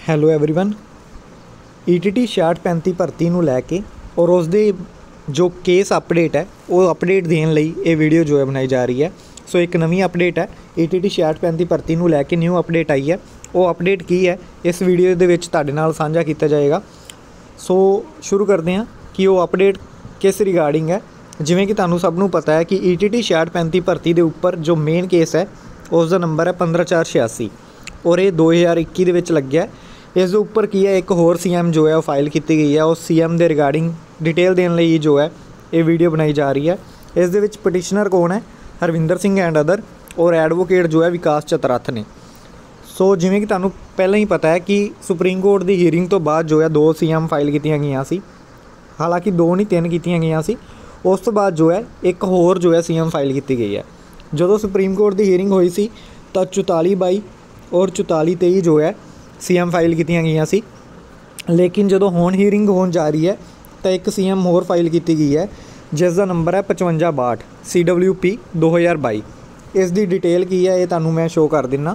Hello everyone ETT 6635 ਭਰਤੀ ਨੂੰ ਲੈ ਕੇ ਔਰ ਉਸ ਦੇ ਜੋ ਕੇਸ ਅਪਡੇਟ ਹੈ ਉਹ ਅਪਡੇਟ ਦੇਣ ਲਈ ਇਹ ਵੀਡੀਓ ਜੋ ਹੈ ਬਣਾਈ ਜਾ ਰਹੀ ਹੈ। ਸੋ ਇੱਕ ਨਵੀਂ ਅਪਡੇਟ ਹੈ ईटीटी 6635 ਭਰਤੀ ਨੂੰ ਲੈ ਕੇ ਨਿਊ ਅਪਡੇਟ ਆਈ ਹੈ। ਉਹ ਅਪਡੇਟ ਕੀ ਹੈ ਇਸ ਵੀਡੀਓ ਦੇ ਵਿੱਚ ਤੁਹਾਡੇ ਨਾਲ ਸਾਂਝਾ ਕੀਤਾ ਜਾਏਗਾ। ਸੋ ਸ਼ੁਰੂ ਕਰਦੇ ਹਾਂ ਕਿ ਉਹ ਅਪਡੇਟ ਕਿਸ ਰਿਗਾਰਡਿੰਗ ਹੈ। ਜਿਵੇਂ कि ਤੁਹਾਨੂੰ ਸਭ ਨੂੰ ਪਤਾ है कि ईटीटी 6635 ਭਰਤੀ ਦੇ ਉੱਪਰ ਜੋ ਮੇਨ ਕੇਸ ਹੈ ਉਸ ਦਾ ਨੰਬਰ है 15486 और ये 2021 ਦੇ ਵਿੱਚ ਲੱਗਿਆ। इस उपर की है एक होर CM जो है फाइल की गई है उस CM के रिगार्डिंग डिटेल देने लई जो है ये वीडियो बनाई जा रही है। इस दे विच पटिशनर कौन है हरविंदर सिंह एंड अदर और एडवोकेट जो है विकास चतरथ ने। सो जिवें कि तुहानूं पहलां ही पता है कि सुप्रीम कोर्ट की हीयरिंग तो बाद जो है 2 CM फाइल कीतियां गईयां सी, हालांकि 2 नहीं 3 कीतियां गईयां सी। उस तो बाद जो है एक होर जो है CM फाइल की गई है। जदों सुप्रीम कोर्ट की हीयरिंग हुई सी तां 44/22 और 44/23 जो है CM फाइल की गई सी। लेकिन जो हुण हीयरिंग होने जा रही है तो एक CM होर फाइल की गई है जिसका नंबर है 5562 CWP 2022। इसकी डिटेल की है ये तुहानूं मैं शो कर दिना।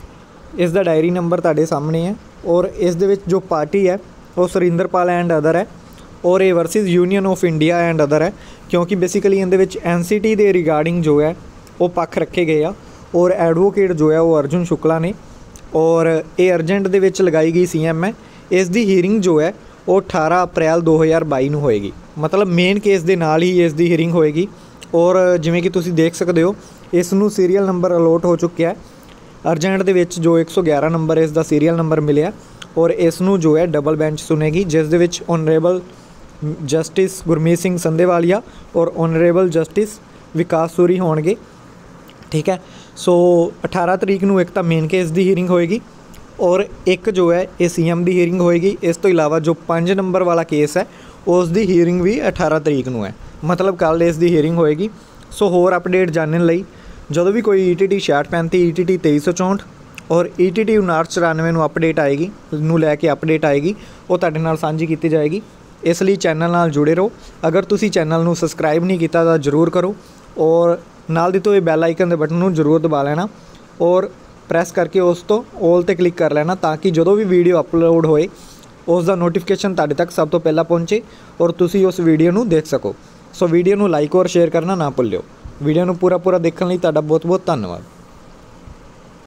इसका डायरी नंबर तुहाडे सामने है और इस दे विच जो पार्टी है वो सुरिंदरपाल एंड अदर है और ये versus Union of India and other है, क्योंकि बेसिकली इहदे विच NCT के रिगार्डिंग जो है वो पक्ष रखे गए आ और एडवोकेट जो है वो अर्जुन शुक्ला ने और ये अर्जेंट दे विच लगाई गई CM है। इस दी हीयरिंग जो है वो 18 अप्रैल 2022 ਨੂੰ होएगी, मतलब मेन केस दे नाल ही इस दी हीयरिंग होएगी। और जिवें कि तुसीं देख सकते हो इस नूं सीरीयल नंबर अलॉट हो चुक्या है। अर्जेंट दे विच जो 111 नंबर इस दा सीरीयल नंबर मिलिया और इस नूं जो है डबल बेंच सुनेगी जिस दे विच ऑनरेबल जस्टिस गुरमीत सिंह संधेवालिया और ऑनरेबल जस्टिस विकास सूरी होणगे। ठीक है। सो 18 तरीक ਨੂੰ एक तो मेन केस की हीयरिंग होएगी और एक जो है ये CM की हीयरिंग होएगी। इस तो इलावा जो 5 नंबर वाला केस है उसकी हीयरिंग भी 18 तरीक ਨੂੰ है, मतलब कल इसकी हीयरिंग होएगी। सो होर अपडेट जानने लई जो भी कोई ETT 6635 ETT 2364 और ETT 5994 ਨੂੰ अपडेट आएगी ਨੂੰ लैके अपडेट आएगी वो तुहाडे नाल सांझी की जाएगी। इसलिए चैनल नाल जुड़े रहो। अगर तुसी चैनल नूं सबसक्राइब नहीं किया तो जरूर करो और नाल दी तो ये बैल आइकन के बटन नूं जरूर दबा लेना और प्रैस करके उस तो ऑल ते क्लिक कर लेना ताकि जो भी वीडियो अपलोड होए उसका नोटिफिकेशन तुहाडे तक सब तो पहला पहुँचे और तुसी उस वीडियो नूं देख सको। सो वीडियो नूं लाइक और शेयर करना ना भुल्लिओ। वीडियो नूं पूरा देखने लई तुहाडा बहुत बहुत धन्यवाद।